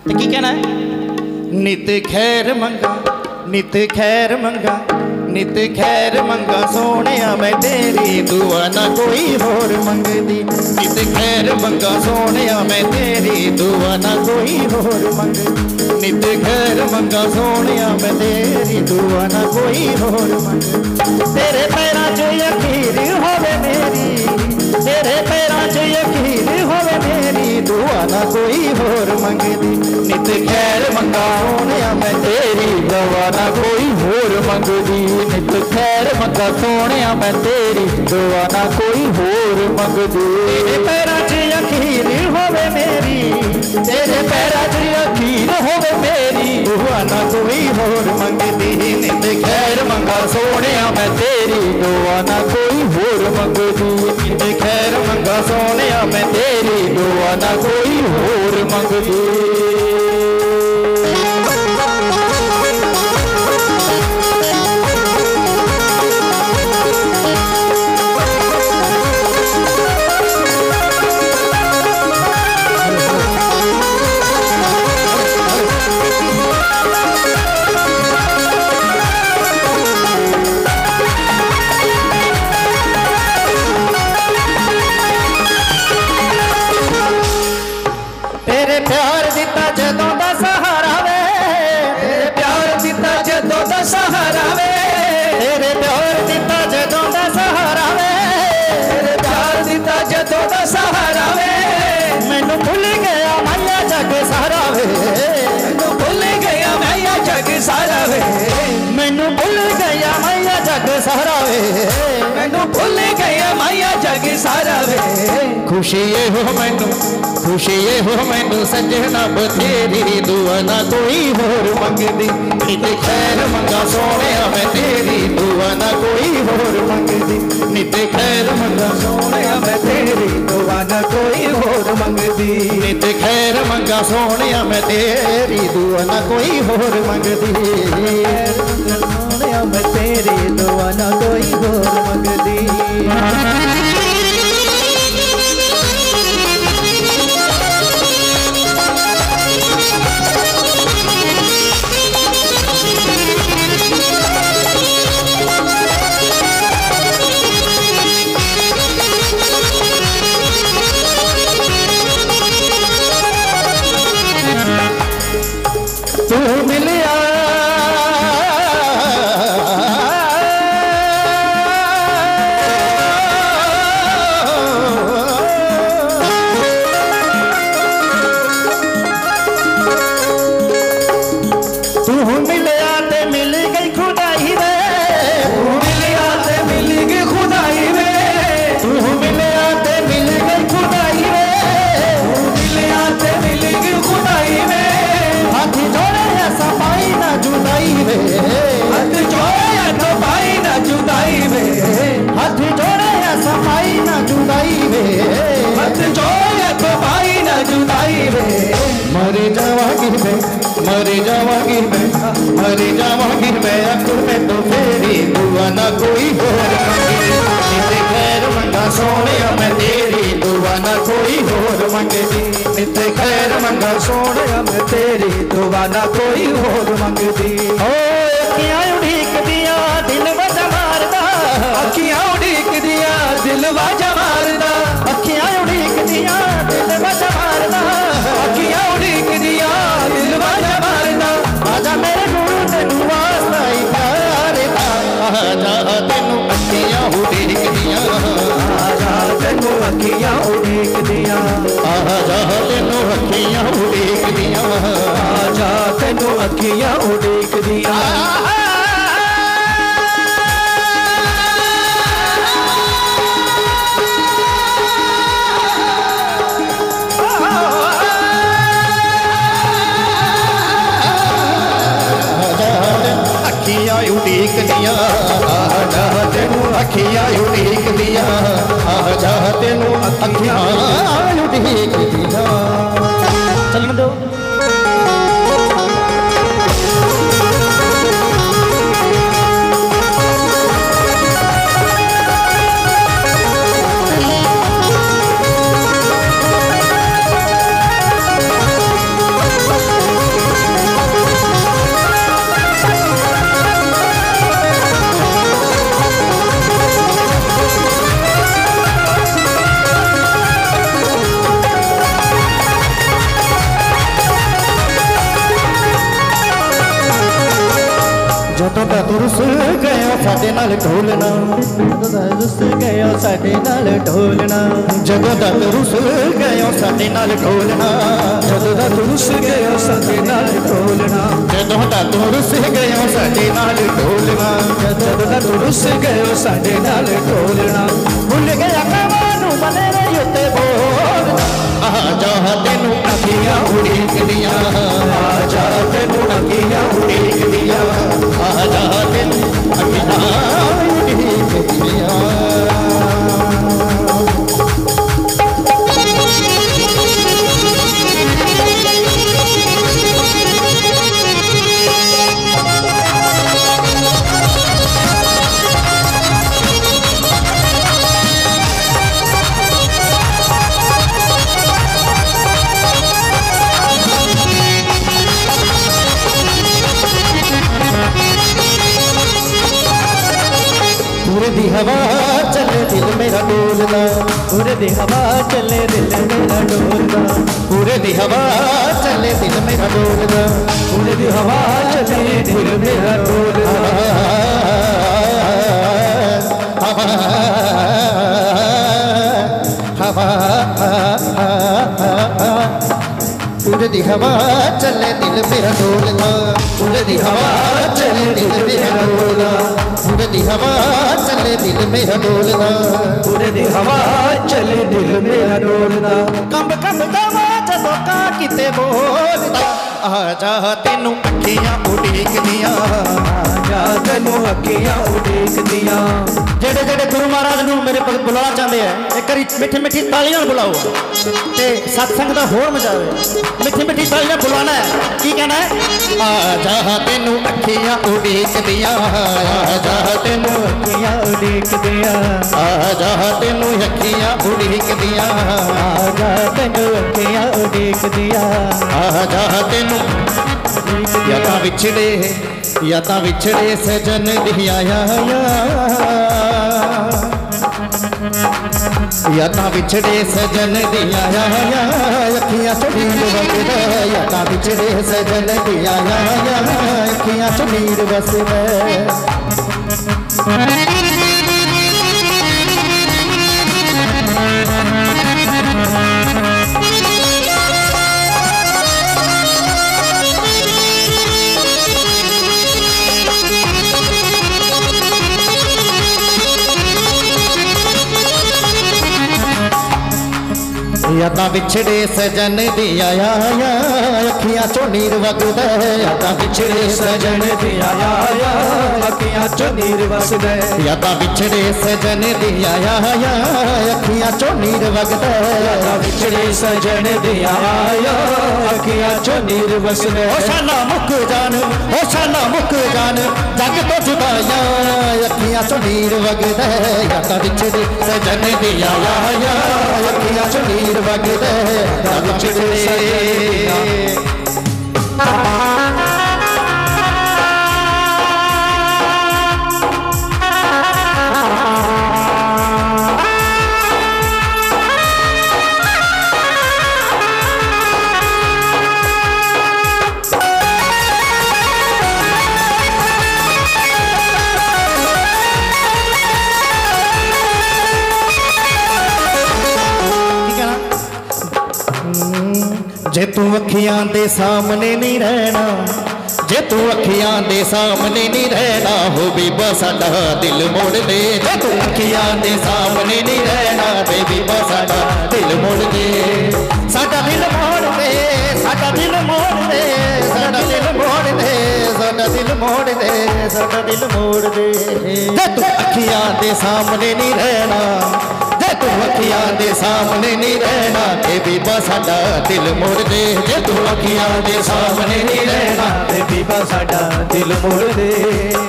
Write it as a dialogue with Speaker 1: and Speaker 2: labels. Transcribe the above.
Speaker 1: तो की कहना है? नित खैर मंगा, नित खैर मंगा, नित खैर मंगा सोने मैं तेरी, दुआ ना कोई होर मंगदी। नित खैर मंगा सोने मैं तेरी, दुआ ना कोई होर मंगदी। नित खैर मंगा सोने मैं तेरी, दुआ ना कोई होर मंगदी। तेरे पैरां च यकीन होवे मेरी, तेरे पैरां च यकीन होवे मेरी, दुआ ना कोई होर मंगदी। नित खैर मंगा सोने मैं तेरी, दुआ ना कोई होर मंगदी। नित खैर मंगा सोने मैं तेरी, दुआ ना कोई होर मंगदी। तेरे पैरां च यकीन होवे मेरी, तेरे पैरां च यकीन होवे मेरी, दुआ ना कोई होर मंगदी। नित खैर मंगा सोने मैं तेरी, दुआ ना कोई होर मंगदी। नित खैर मंगा सोने मैं तेरी, दुआ ना कोई होर मंगदी। प्यार दिता जदों दा सहारा वे, तेरे प्यार दिता जदों दा सहारा वे, तेरे प्यार दिता जदों दा सहारा वे, तेरे प्यार दिता जदों दा सहारा वे। मैनू भुल गया मैया जग सारा वे, मैनू भुल गया मैया जग सारा वे, मैनू भुल गया मैया जग सारा वे, मैनू भुल गया मैया जग सारा वे। खुशी ये हो मैनू, खुशी ये हो मैनू सजना बथेरी, दुआ ना कोई होर मंगदी। नित खैर मंगा सोने मैं तेरी, दुआ ना कोई होर मंगदी। नित खैर मंगा सोने मैं तेरी, दुआ ना कोई होर मंगदी। नित खैर मंगा सोने मैं तेरी, दुआ ना कोई होर मंगदी। सोने मैं तेरी, दुआ ना कोई होर मंगदी। तू मिलिया तू मिलिया ते मिल गई खुदाई वे, तू मिलिया ते मिल गई खुदाई वे, तू मिलिया ते मिल गई खुदाई वे, तू मिलिया ते मिल गई खुदाई वे। हाथ जोड़े सफाई ना जुदाई वे, हाथ जोड़े सफाई ना जुदाई वे, हाथ जोड़े सफाई ना जुदाई वे, हाथ जोड़े सफाई ना जुदाई वे। मरे जावागिर में, मरे जावागिर में, मरे जावागिर में अकुल में तो फेरी, दुआ ना कोई होर मंगदी। नित खैर मंगा सोने मैं तेरी, दुआ ना कोई होर मंगदी। नित खैर मंगा सोने मैं तेरी, दुआ ना कोई होर मंगदी। ओ अखियां उड़ीक दिया दिल वजा मारदा, अखियां उड़ीक दिया दिल वजा मारदा, अखियां उड़ीक दिया दिल वजा मारदा, अखियां उड़ीक दिया दिल वजा मारदा। आजा मेरे गुरु तेनू वास्ता ही प्यार दा, आजा तेनू अखियां उड़ीक दिया, आजा तेनू अखियां उड़ीक दिया, आजा तेनू अखियां उड़ीक दिया, आजा तेनू अखियां उड़ीक दिया। अखियां उड़ीक दिया, आजा तेनू अखियां उड़ीक दिया, आजा तेनू अखियां उड़ीक दिया। चलन दो। ਜਦੋਂ ਦਾ ਤੂੰ ਰੁੱਸ ਗਿਆ ਸਾਡੇ ਨਾਲ ਢੋਲਣਾ,
Speaker 2: ਜਦੋਂ ਦਾ ਰੁੱਸ ਗਿਆ ਸਾਡੇ ਨਾਲ ਢੋਲਣਾ,
Speaker 1: ਜਦੋਂ ਦਾ ਤੂੰ ਰੁੱਸ ਗਿਆ ਸਾਡੇ ਨਾਲ ਢੋਲਣਾ,
Speaker 2: ਜਦੋਂ ਦਾ ਤੂੰ ਰੁੱਸ ਗਿਆ ਸਾਡੇ ਨਾਲ ਢੋਲਣਾ,
Speaker 1: ਜਦੋਂ ਦਾ ਤੂੰ ਰੁੱਸ ਗਿਆ ਸਾਡੇ ਨਾਲ ਢੋਲਣਾ,
Speaker 2: ਜਦੋਂ ਦਾ ਤੂੰ ਰੁੱਸ ਗਿਆ ਸਾਡੇ ਨਾਲ ਢੋਲਣਾ।
Speaker 1: ਭੁੱਲ ਗਿਆ ਕਾਵਾਂ ਨੂੰ ਬਨੇਰੇ ਉੱਤੇ ਬੋਲਣਾ, ਆ ਜਾ ਤੈਨੂੰ ਅੱਖੀਆਂ ਉਡੀਕਦੀਆਂ,
Speaker 2: ਆ ਜਾ ਤੈਨੂੰ ਅੱਖੀਆਂ ਉਡੀਕਦੀਆਂ,
Speaker 1: ਆ ਜਾ ਤੈਨੂੰ ਅੱਖੀਆਂ ਉਡੀਕਦੀਆਂ। पूरे दी हवा चले दिल मेरा डोलना,
Speaker 2: पूरे दी हवा चले दिल मेरा डोलना,
Speaker 1: पूरे दी हवा चले दिल मेरा डोलना,
Speaker 2: पूरे दी हवा चले दिल मेरा डोलना।
Speaker 1: हवा हवा पूरे दी हवा चले दिल मेरा डोलना, पूरे दी हवा चले दिल मेरा डोलना, पूरे दी हवा चले दिल मेरा डोलना,
Speaker 2: पूरे दी हवा चले दिल मेरा डोलना।
Speaker 1: कंब कंब जावा जदों का किते बोलदा, आ जा तेनू अखियां उडीकदियां,
Speaker 2: आ जा तैनू अखियां उडीकदियां।
Speaker 1: जेड़े जेड़े गुरु महाराज नूं मेरे कोल बुलाना चाहते हैं, एक बारी मिठी मिठी ताली नाल बुलाओ ते सत्संग दा होर मचाओ। मिठी मिठी ताली नाल बुलाना है, की कहना है? आ जा तेनू अखियां उडीकदियां, आ जा तेनू
Speaker 2: अखियां उडीकदियां,
Speaker 1: आ जा तेनू अखियां उडीकदियां,
Speaker 2: आ जा तैनू अखियां उडीकदियां,
Speaker 1: आ जा तेनू या तां विछड़े सजन दी आया, या तां विछड़े सजन दी आया, अखियां चों नीर वसदा, या तां विछड़े सजन दी आया, अखियां चों नीर वसदा। या तां विछड़े सजन दी आया, अखियां चों नीर वगदा, या तां विछड़े सजन दी आया,
Speaker 2: अखियां चों नीर वसदा,
Speaker 1: या तां विछड़े सजन दी आया, अखियां चों नीर वगदा,
Speaker 2: या तां विछड़े सजन दी आया, अखियां चों नीर वसदा।
Speaker 1: ओ शाला मुक जान, ओ शाला मुक जान, जग तो जुदाया, अखियां चों नीर वगदा, या तां विछड़े सजन दी आया, अखियां चों नीर वगदा, या तां विछड़े जे तू अखियां दे सामने नहीं रहना, जे तू अखियां दे सामने नहीं रहना, हो बीबा साडा दिल मोड़ दे, जे तू अखियां दे सामने नहीं रहना, बेबीबा साडा दिल मोड़ दे, साडा दिल मोड़ दे, साडा दिल मोड़ दे, साडा दिल मोड़ दे, साडा दिल मोड़ दे, साडा दिल मोड़ दे। जे तू अखियां दे सामने नहीं रहना, जे तू अखियां दे सामने नहीं रहना, बेबीबा साडा दिल मोड़ दे, जे तू अखियां दे सामने नहीं रहना,
Speaker 2: बेबीबा साडा दिल मोड़ दे।